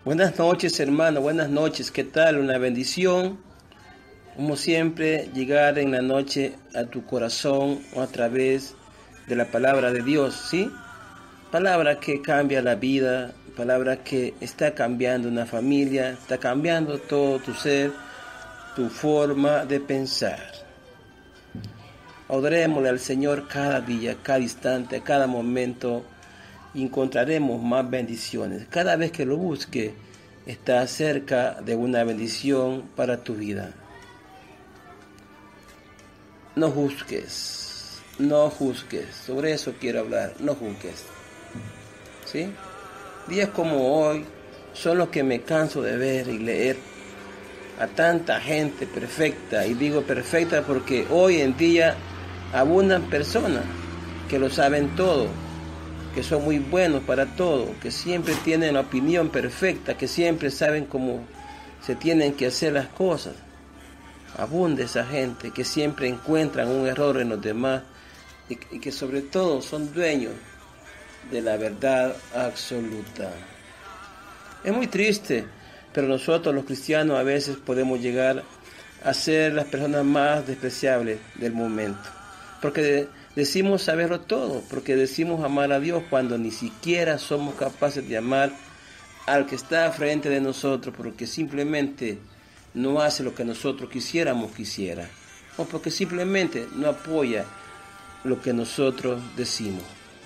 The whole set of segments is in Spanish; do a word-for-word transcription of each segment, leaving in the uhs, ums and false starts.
Buenas noches, hermano, buenas noches, ¿qué tal? Una bendición, como siempre, llegar en la noche a tu corazón a través de la palabra de Dios, ¿sí? Palabra que cambia la vida, palabra que está cambiando una familia, está cambiando todo tu ser, tu forma de pensar. Adorémosle al Señor cada día, cada instante, cada momento, y encontraremos más bendiciones. Cada vez que lo busque, está cerca de una bendición para tu vida. No juzgues, no juzgues, sobre eso quiero hablar, no juzgues. ¿Sí? Días como hoy son los que me canso de ver y leer a tanta gente perfecta, y digo perfecta porque hoy en día abundan personas que lo saben todo, que son muy buenos para todo, que siempre tienen la opinión perfecta, que siempre saben cómo se tienen que hacer las cosas. Abunda esa gente que siempre encuentran un error en los demás y, y que sobre todo son dueños de la verdad absoluta. Es muy triste, pero nosotros los cristianos a veces podemos llegar a ser las personas más despreciables del momento, porque de, decimos saberlo todo, porque decimos amar a Dios cuando ni siquiera somos capaces de amar al que está frente de nosotros, porque simplemente no hace lo que nosotros quisiéramos que hiciera, o porque simplemente no apoya lo que nosotros decimos.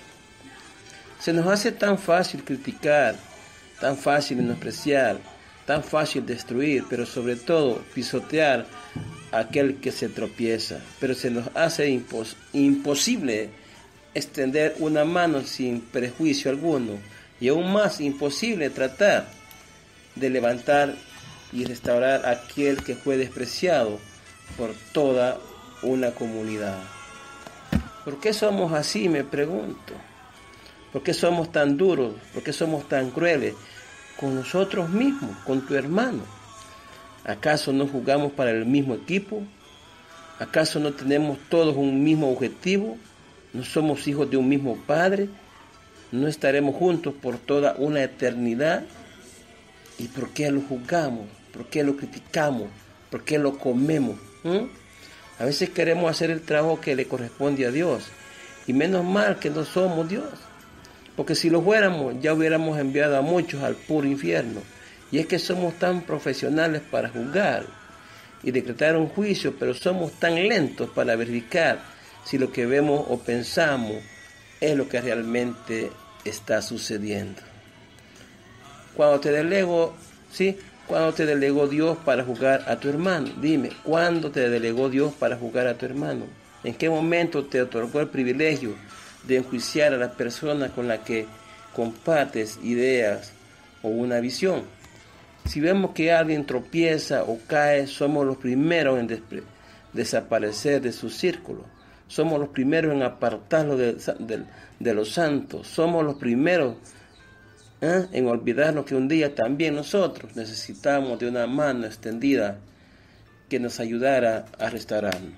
Se nos hace tan fácil criticar, tan fácil menospreciar, tan fácil destruir, pero sobre todo pisotear a aquel que se tropieza. Pero se nos hace impos- imposible extender una mano sin prejuicio alguno, y aún más imposible tratar de levantar y restaurar a aquel que fue despreciado por toda una comunidad. ¿Por qué somos así, me pregunto? ¿Por qué somos tan duros? ¿Por qué somos tan crueles con nosotros mismos, con tu hermano? ¿Acaso no jugamos para el mismo equipo? ¿Acaso no tenemos todos un mismo objetivo? ¿No somos hijos de un mismo padre? ¿No estaremos juntos por toda una eternidad? ¿Y por qué lo juzgamos? ¿Por qué lo criticamos? ¿Por qué lo comemos? ¿Mm? A veces queremos hacer el trabajo que le corresponde a Dios, y menos mal que no somos Dios. Porque si lo fuéramos, ya hubiéramos enviado a muchos al puro infierno. Y es que somos tan profesionales para juzgar y decretar un juicio, pero somos tan lentos para verificar si lo que vemos o pensamos es lo que realmente está sucediendo. Cuando te delegó, ¿sí? Cuando te delegó Dios para juzgar a tu hermano, dime, ¿cuándo te delegó Dios para juzgar a tu hermano? ¿En qué momento te otorgó el privilegio de enjuiciar a la persona con la que compartes ideas o una visión? Si vemos que alguien tropieza o cae, somos los primeros en des- desaparecer de su círculo. Somos los primeros en apartarlo de, de, de los santos. Somos los primeros ¿eh? en olvidarnos que un día también nosotros necesitamos de una mano extendida que nos ayudara a restaurarnos.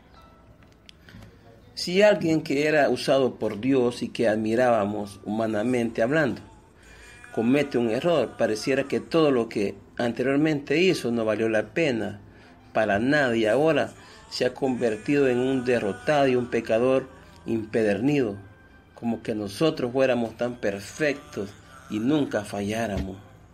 Si alguien que era usado por Dios y que admirábamos humanamente hablando, comete un error, pareciera que todo lo que anteriormente hizo no valió la pena para nada, y ahora se ha convertido en un derrotado y un pecador impedernido, como que nosotros fuéramos tan perfectos y nunca falláramos.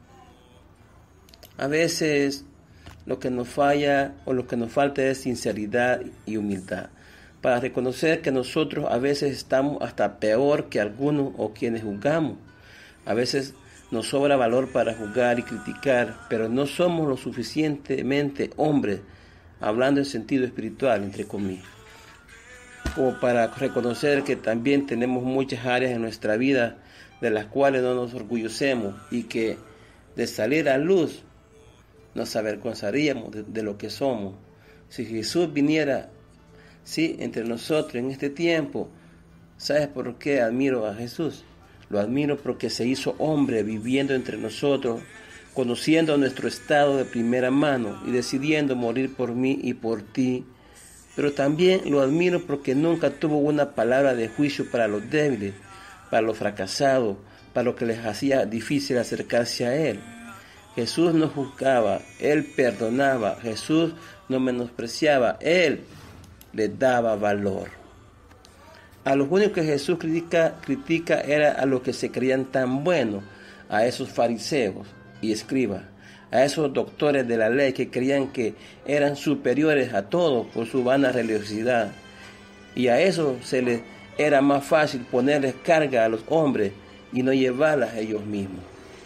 A veces lo que nos falla o lo que nos falta es sinceridad y humildad, para reconocer que nosotros a veces estamos hasta peor que algunos o quienes juzgamos. A veces nos sobra valor para juzgar y criticar, pero no somos lo suficientemente hombres, hablando en sentido espiritual, entre comillas, como para reconocer que también tenemos muchas áreas en nuestra vida de las cuales no nos orgullecemos, y que de salir a luz nos avergonzaríamos de, de lo que somos. Si Jesús viniera, sí, entre nosotros en este tiempo, ¿sabes por qué admiro a Jesús? Lo admiro porque se hizo hombre viviendo entre nosotros, conociendo nuestro estado de primera mano y decidiendo morir por mí y por ti. Pero también lo admiro porque nunca tuvo una palabra de juicio para los débiles, para los fracasados, para los que les hacía difícil acercarse a Él. Jesús no juzgaba, Él perdonaba, Jesús no menospreciaba, Él les daba valor. A los únicos que Jesús critica, critica era a los que se creían tan buenos, a esos fariseos y escribas, a esos doctores de la ley que creían que eran superiores a todos por su vana religiosidad. Y a eso se les era más fácil ponerles carga a los hombres y no llevarlas a ellos mismos.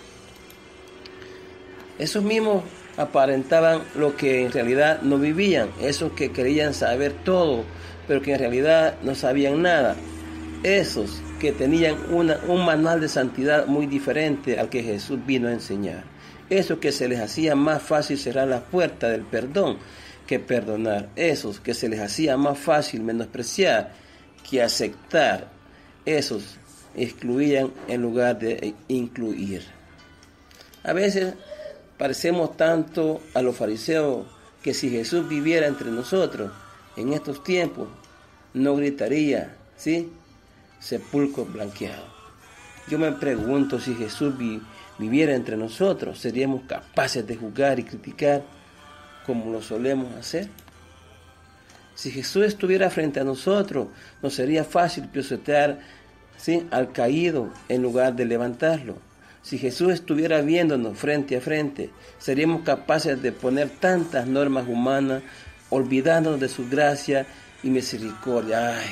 Esos mismos aparentaban lo que en realidad no vivían, esos que creían saber todo, pero que en realidad no sabían nada, esos que tenían una, un manual de santidad muy diferente al que Jesús vino a enseñar, esos que se les hacía más fácil cerrar las puertas del perdón que perdonar, esos que se les hacía más fácil menospreciar que aceptar, esos excluían en lugar de incluir. A veces parecemos tanto a los fariseos que si Jesús viviera entre nosotros en estos tiempos, no gritaría, ¿sí? Sepulcro blanqueado. Yo me pregunto si Jesús vi, viviera entre nosotros, ¿seríamos capaces de juzgar y criticar como lo solemos hacer? Si Jesús estuviera frente a nosotros, nos sería fácil pisotear, ¿sí?, al caído en lugar de levantarlo. Si Jesús estuviera viéndonos frente a frente, seríamos capaces de poner tantas normas humanas, olvidándonos de su gracia y misericordia. Ay.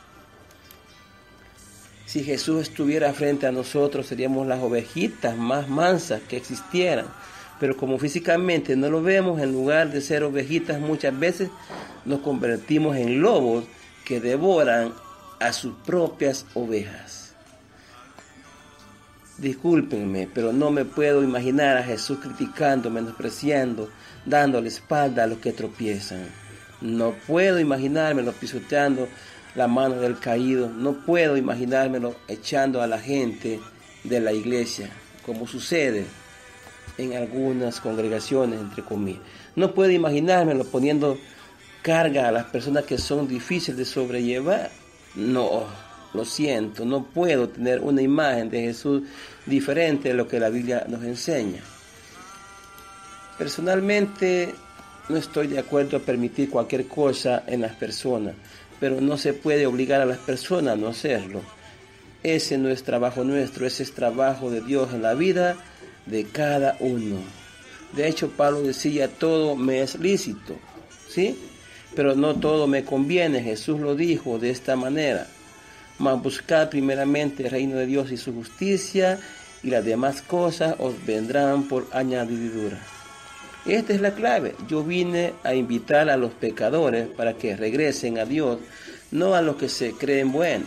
Si Jesús estuviera frente a nosotros, seríamos las ovejitas más mansas que existieran. Pero como físicamente no lo vemos, en lugar de ser ovejitas, muchas veces nos convertimos en lobos que devoran a sus propias ovejas. Discúlpenme, pero no me puedo imaginar a Jesús criticando, menospreciando, dando la espalda a los que tropiezan. No puedo imaginármelo pisoteando la mano del caído. No puedo imaginármelo echando a la gente de la iglesia, como sucede en algunas congregaciones, entre comillas. No puedo imaginármelo poniendo carga a las personas que son difíciles de sobrellevar. No, lo siento, no puedo tener una imagen de Jesús diferente de lo que la Biblia nos enseña. Personalmente, no estoy de acuerdo a permitir cualquier cosa en las personas, pero no se puede obligar a las personas a no hacerlo. Ese no es trabajo nuestro, ese es trabajo de Dios en la vida de cada uno. De hecho, Pablo decía, todo me es lícito, ¿sí? Pero no todo me conviene. Jesús lo dijo de esta manera: mas buscad primeramente el reino de Dios y su justicia, y las demás cosas os vendrán por añadidura. Esta es la clave. Yo vine a invitar a los pecadores para que regresen a Dios, no a los que se creen buenos.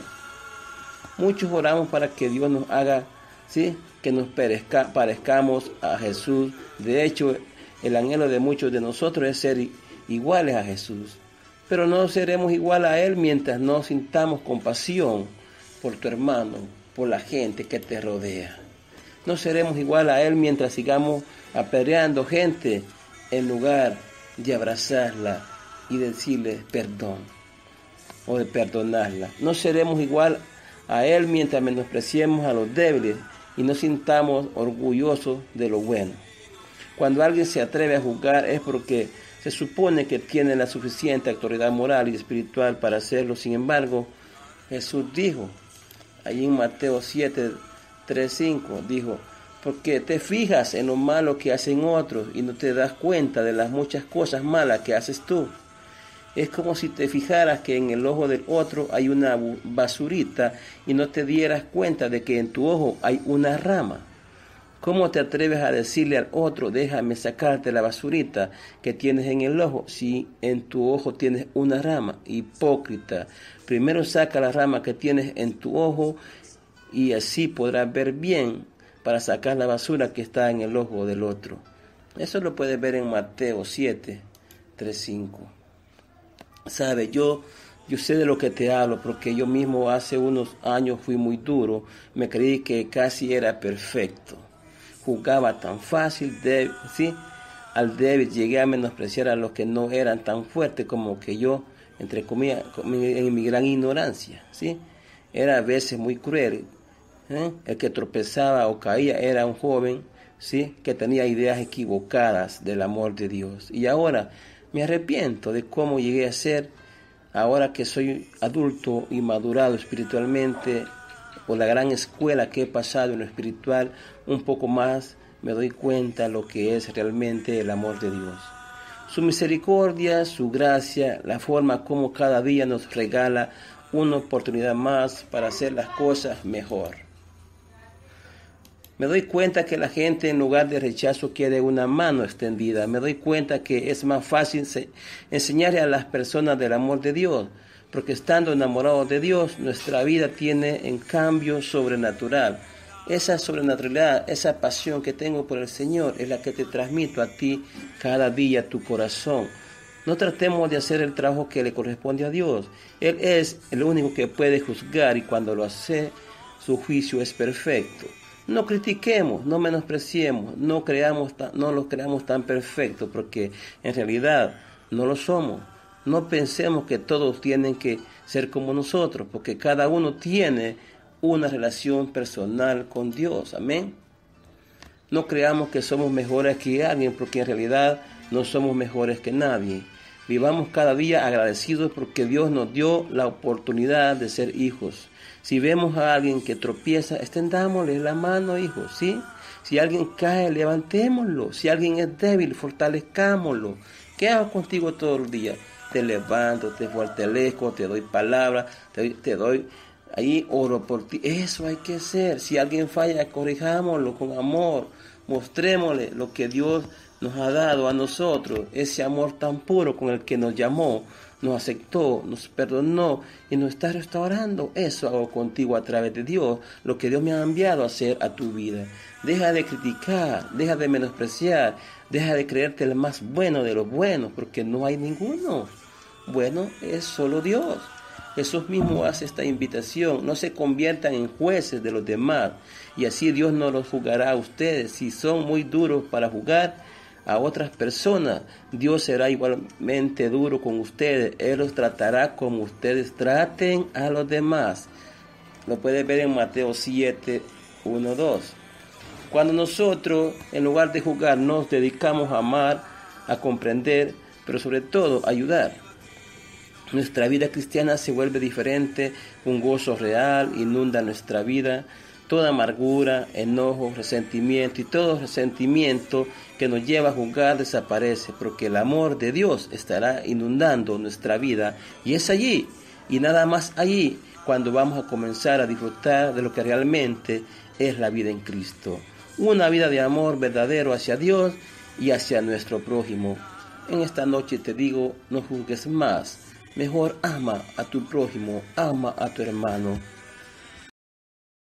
Muchos oramos para que Dios nos haga, ¿sí?, que nos parezca, parezcamos a Jesús. De hecho, el anhelo de muchos de nosotros es ser iguales a Jesús. Pero no seremos igual a Él mientras no sintamos compasión por tu hermano, por la gente que te rodea. No seremos igual a Él mientras sigamos apedreando gente en lugar de abrazarla y decirle perdón o de perdonarla. No seremos igual a Él mientras menospreciemos a los débiles y no sintamos orgullosos de lo bueno. Cuando alguien se atreve a juzgar es porque se supone que tiene la suficiente autoridad moral y espiritual para hacerlo. Sin embargo, Jesús dijo, allí en Mateo siete, tres, cinco, dijo, porque te fijas en lo malo que hacen otros y no te das cuenta de las muchas cosas malas que haces tú. Es como si te fijaras que en el ojo del otro hay una basurita y no te dieras cuenta de que en tu ojo hay una rama. ¿Cómo te atreves a decirle al otro, déjame sacarte la basurita que tienes en el ojo, si en tu ojo tienes una rama? Hipócrita. Primero saca la rama que tienes en tu ojo y así podrás ver bien para sacar la basura que está en el ojo del otro. Eso lo puedes ver en Mateo siete, tres, cinco. Sabe, yo, yo sé de lo que te hablo, porque yo mismo hace unos años fui muy duro, me creí que casi era perfecto. Jugaba tan fácil, débil, ¿sí? Al débil, llegué a menospreciar a los que no eran tan fuertes como que yo, entre comillas, en mi gran ignorancia, ¿sí? Era a veces muy cruel, ¿eh? El que tropezaba o caía era un joven ¿sí? Que tenía ideas equivocadas del amor de Dios. Y ahora me arrepiento de cómo llegué a ser, ahora que soy adulto y madurado espiritualmente, por la gran escuela que he pasado en lo espiritual, un poco más me doy cuenta lo que es realmente el amor de Dios. Su misericordia, su gracia, la forma como cada día nos regala una oportunidad más para hacer las cosas mejor. Me doy cuenta que la gente en lugar de rechazo quiere una mano extendida. Me doy cuenta que es más fácil enseñarle a las personas del amor de Dios, porque estando enamorados de Dios, nuestra vida tiene en cambio sobrenatural. Esa sobrenaturalidad, esa pasión que tengo por el Señor es la que te transmito a ti cada día, a tu corazón. No tratemos de hacer el trabajo que le corresponde a Dios. Él es el único que puede juzgar y cuando lo hace, su juicio es perfecto. No critiquemos, no menospreciemos, no, creamos, no los creamos tan perfectos porque en realidad no lo somos. No pensemos que todos tienen que ser como nosotros porque cada uno tiene una relación personal con Dios, amén. No creamos que somos mejores que alguien porque en realidad no somos mejores que nadie. Vivamos cada día agradecidos porque Dios nos dio la oportunidad de ser hijos. Si vemos a alguien que tropieza, extendámosle la mano, hijos, ¿sí? Si alguien cae, levantémoslo. Si alguien es débil, fortalezcámoslo. ¿Qué hago contigo todo el día? Te levanto, te fortalezco, te doy palabra, te doy... Te doy Ahí oro por ti. Eso hay que hacer. Si alguien falla, corrijámoslo con amor. Mostrémosle lo que Dios nos ha dado a nosotros. Ese amor tan puro con el que nos llamó, nos aceptó, nos perdonó y nos está restaurando. Eso hago contigo a través de Dios. Lo que Dios me ha enviado a hacer a tu vida. Deja de criticar, deja de menospreciar, deja de creerte el más bueno de los buenos, porque no hay ninguno. Bueno, es solo Dios. Jesús mismo hace esta invitación, no se conviertan en jueces de los demás, y así Dios no los juzgará a ustedes. Si son muy duros para juzgar a otras personas, Dios será igualmente duro con ustedes, Él los tratará como ustedes traten a los demás. Lo puedes ver en Mateo siete, uno, dos. Cuando nosotros, en lugar de juzgar, nos dedicamos a amar, a comprender, pero sobre todo a ayudar, nuestra vida cristiana se vuelve diferente, un gozo real inunda nuestra vida, toda amargura, enojo, resentimiento y todo resentimiento que nos lleva a juzgar desaparece, porque el amor de Dios estará inundando nuestra vida y es allí y nada más allí cuando vamos a comenzar a disfrutar de lo que realmente es la vida en Cristo, una vida de amor verdadero hacia Dios y hacia nuestro prójimo. En esta noche te digo, no juzgues más. Mejor ama a tu prójimo, ama a tu hermano.